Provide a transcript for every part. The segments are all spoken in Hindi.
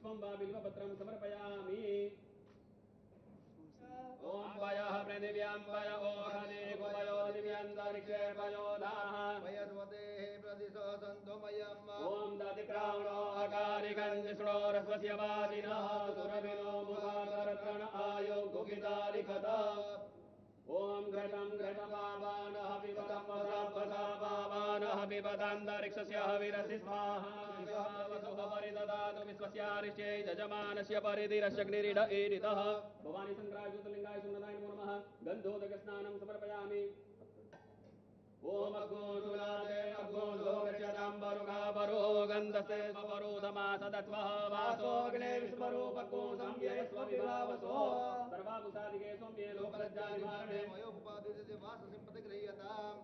पुष्पं वा बिल्वपत्रं समर्पयामि। ओम वयः पृथिव्यां वय ओहने कुवयो दिव्यान्तरिक्षे वयोधाः वयस्वतेः प्रदिशो सन्तो मयम् ओम दधिक्रावणो अकारिकञ्जिष्णो रस्वस्य वाजिनः सुरभिनो मुखाकरत्रण आयो गुगितालिखत ओम घृतं घृतपावानः पिबतं वसापसापावानः पिबतान्तरिक्षस्य हविरसि स्वाहा विश्वावसुः परिददातु विश्वस्यारिष्टे यजमानस्य परिधिरशग्निरिड ईरितः भवानी शंकराय ज्योतिर्लिंगाय सुमनाय नमो नमः गन्धोदकस्नानं समर्पयामि ओम अग्गोजुलादे अग्गोजोगच्यताम्बरुकापरो गन्धस्ते स्वपरोधमासदत्वः वासोऽग्ने विश्वरूपको संयस्व विभावसो सर्वाभूतादिके सौम्ये लोकलज्जानिवारणे वयोपुपादिते वाससिम्पतिगृह्यताम्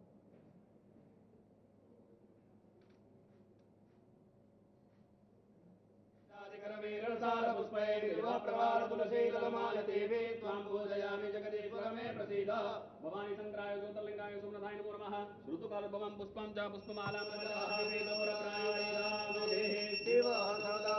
पुष्पैर्वाप्रवालतुलसीदलमालतीभिः त्वां पूजयामि जगदीश्वर मे प्रसीद भवानी शंकराय ज्योतिर्लिंगाय सुमनाय नमो नमः श्रुतुकालोद्भवं पुष्पं च पुष्पमालां